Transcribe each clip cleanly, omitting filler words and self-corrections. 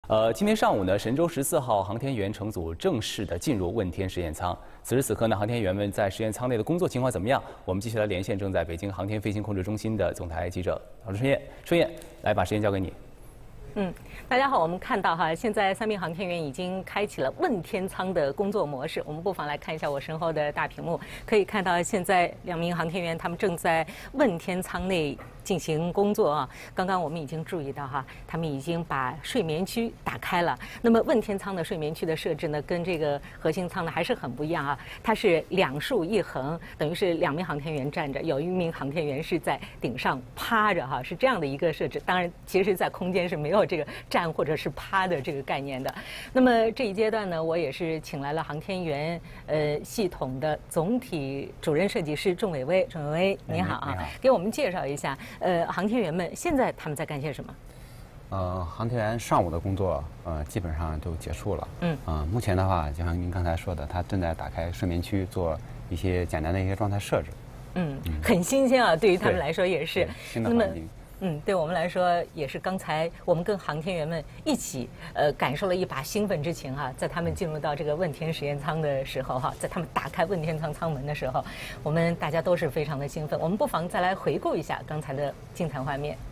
今天上午呢，神舟14号航天员乘组正式的进入问天实验舱。此时此刻呢，航天员们在实验舱内的工作情况怎么样？我们继续来连线正在北京航天飞行控制中心的总台记者郝春燕。春燕，来把时间交给你。 大家好，我们看到哈，现在3名航天员已经开启了问天舱的工作模式。我们不妨来看一下我身后的大屏幕，可以看到现在2名航天员他们正在问天舱内进行工作啊。刚刚我们已经注意到哈，他们已经把睡眠区打开了。那么问天舱的睡眠区的设置呢，跟这个核心舱呢还是很不一样啊。它是2竖1横，等于是2名航天员站着，有1名航天员是在顶上趴着哈，是这样的一个设置。当然，其实在空间是没有这个站或者是趴的这个概念的。那么这一阶段呢，我也是请来了航天员系统的总体主任设计师仲伟威。仲伟威，你好啊，给我们介绍一下航天员们现在他们在干些什么？ 航天员上午的工作基本上都结束了。目前的话，就像您刚才说的，他正在打开睡眠区，做一些简单的一些状态设置。 很新鲜啊，对于他们来说也是新的环境。 对我们来说也是。刚才我们跟航天员们一起感受了一把兴奋之情哈，在他们进入到这个问天实验舱的时候哈，在他们打开问天舱舱门的时候，我们大家都是非常的兴奋。我们不妨再来回顾一下刚才的精彩画面。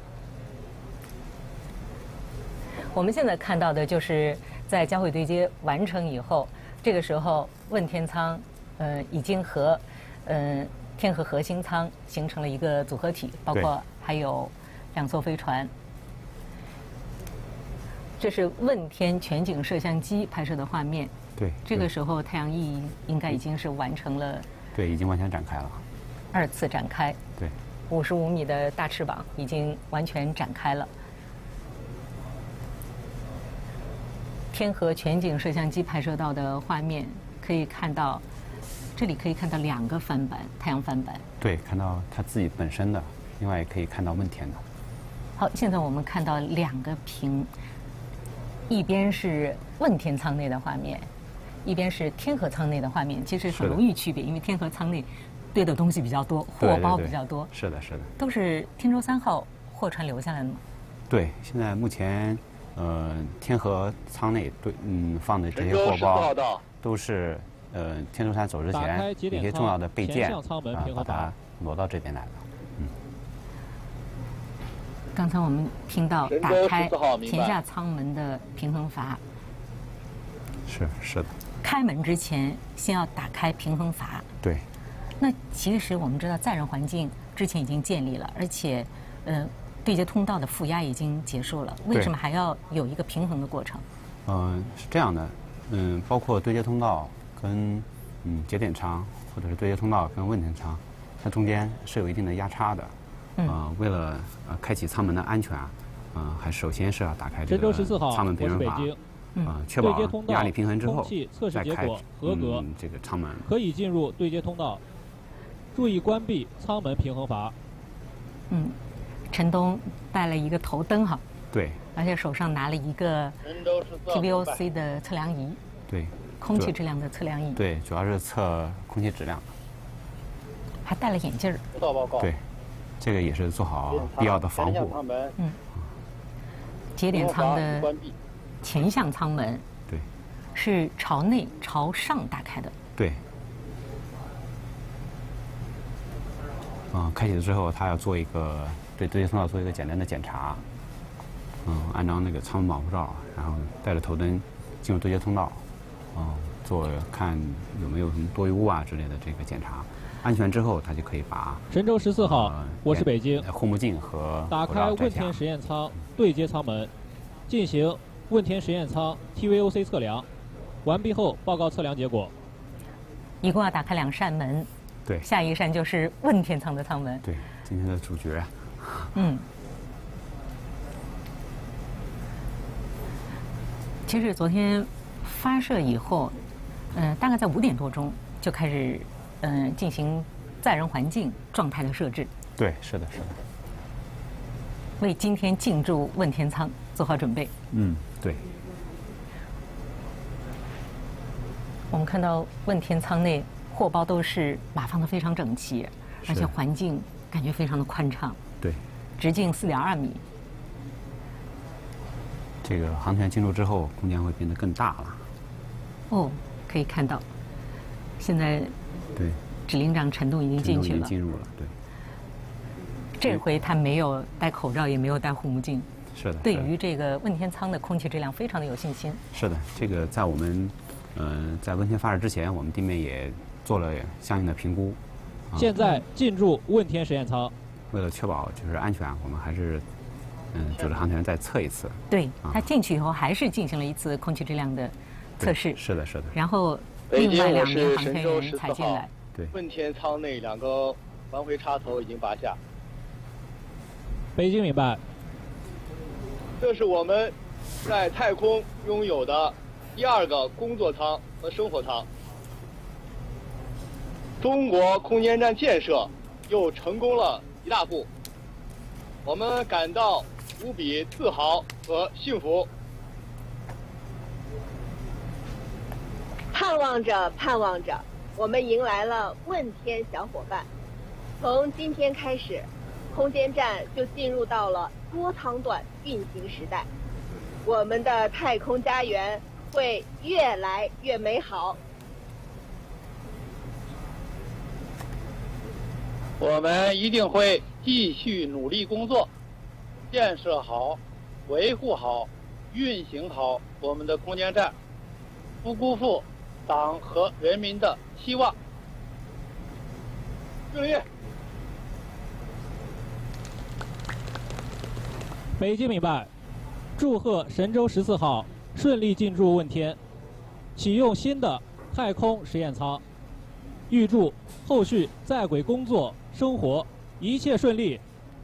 我们现在看到的就是在交会对接完成以后，这个时候问天舱已经和天和核心舱形成了一个组合体，包括还有2艘飞船。这是问天全景摄像机拍摄的画面。 对， 这个时候太阳翼应该已经是完成了。 对，已经完全展开了。 2次展开。 对。 55米的大翅膀已经完全展开了。天河全景摄像机拍摄到的画面可以看到，这里可以看到2个帆板，太阳帆板。对， 看到它自己本身的，另外也可以看到问天的。 好，现在我们看到2个屏，一边是问天舱内的画面，一边是天河舱内的画面。其实很容易区别，因为天河舱内堆的东西比较多，货包比较多。 是的，是的。 都是天舟3号货船留下来的吗？ 对，现在目前天河舱内放的这些货包都是天舟3走之前一些重要的备件把它挪到这边来了。 刚才我们听到打开前下舱门的平衡阀。 是的。 开门之前先要打开平衡阀。 对。 那其实我们知道载人环境之前已经建立了，而且对接通道的负压已经结束了，为什么还要有一个平衡的过程？ 是这样的，包括对接通道跟节点舱，或者是对接通道跟问天舱，它中间是有一定的压差的。为了开启舱门的安全，还首先是要打开这个舱门平衡阀，确保压力平衡之后再开这个舱门。 可以进入对接通道，注意关闭舱门平衡阀。 陈东带了一个头灯哈。 对。 而且手上拿了一个 TVOC 的测量仪。 对。 空气质量的测量仪。 对，主要是测空气质量。 还戴了眼镜儿。 指导报告。 对。这个也是做好必要的防护。 节点舱的前向舱门， 对， 是朝内朝上打开的。 对。开启了之后，他要做一个对对接通道做一个简单的检查。按照那个舱门保护罩，然后带着头灯进入对接通道，做看有没有什么多余物之类的这个检查。安全之后，他就可以把神舟14号，我是北京护目镜和打开问天实验舱对接舱门，进行问天实验舱 TVOC 测量，完毕后报告测量结果。 一共要打开2扇门。 对。 下一扇就是问天舱的舱门。 对，今天的主角。 其实昨天发射以后，大概在5点多钟就开始进行载人环境状态的设置。 对，是的，是的。 为今天进驻问天舱做好准备。 对。 我们看到问天舱内货包都是码放的非常整齐，而且环境感觉非常的宽敞。 对。 直径4.2米。 这个航天员进入之后，空间会变得更大了。 哦，可以看到，现在对， 指令长陈栋已经进去了。 进入了，对。 这回他没有戴口罩，也没有戴护目镜。 是的。 对于这个问天舱的空气质量非常的有信心。 是的，这个在我们在问天发射之前，我们地面也做了相应的评估。 现在进入问天实验舱。 为了确保就是安全，我们还是组织航天员再测一次。 对，他进去以后还是进行了一次空气质量的测试。 是的，是的。 然后另外2名航天员才进来。 对。 问天舱内2个环回插头已经拔下。 北京明白。 这是我们在太空拥有的第2个工作舱和生活舱。中国空间站建设又成功了一大步，我们感到无比自豪和幸福。 盼望着，盼望着，我们迎来了问天小伙伴。从今天开始，空间站就进入到了多舱段运行时代，我们的太空家园会越来越美好。 我们一定会继续努力工作，建设好、维护好、运行好我们的空间站，不辜负党和人民的希望。敬礼！ 北京明白，祝贺神舟14号顺利进入问天，启用新的太空实验舱，预祝后续在轨工作、生活一切顺利。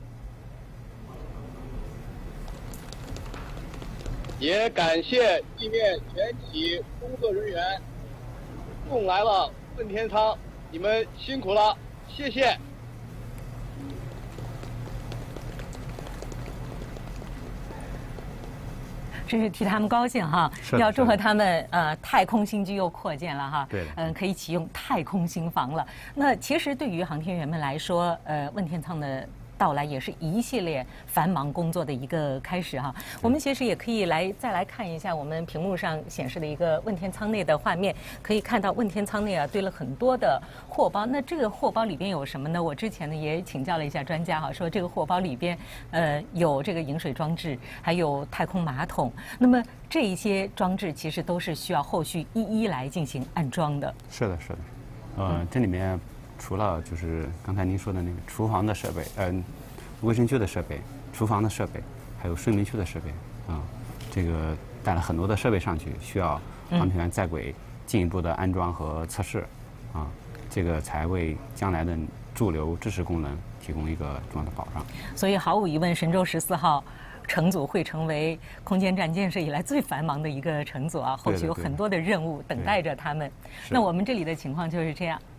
也感谢地面全体工作人员送来了问天舱，你们辛苦了，谢谢。 真是替他们高兴哈！要祝贺他们太空新居又扩建了哈。 对。 可以启用太空新房了。那其实对于航天员们来说，问天舱的到来也是一系列繁忙工作的一个开始哈。我们其实也可以再来看一下我们屏幕上显示的一个问天舱内的画面，可以看到问天舱内堆了很多的货包。那这个货包里边有什么呢？我之前呢也请教了一下专家哈，说这个货包里边有这个饮水装置，还有太空马桶。那么这一些装置其实都是需要后续一一来进行安装的。 是的，是的。这里面除了就是刚才您说的那个厨房的设备，卫生区的设备、厨房的设备，还有睡眠区的设备这个带了很多的设备上去，需要航天员在轨进一步的安装和测试这个才为将来的驻留支持功能提供一个重要的保障。 所以毫无疑问，神舟14号乘组会成为空间站建设以来最繁忙的一个乘组啊，后续有很多的任务等待着他们。那我们这里的情况就是这样。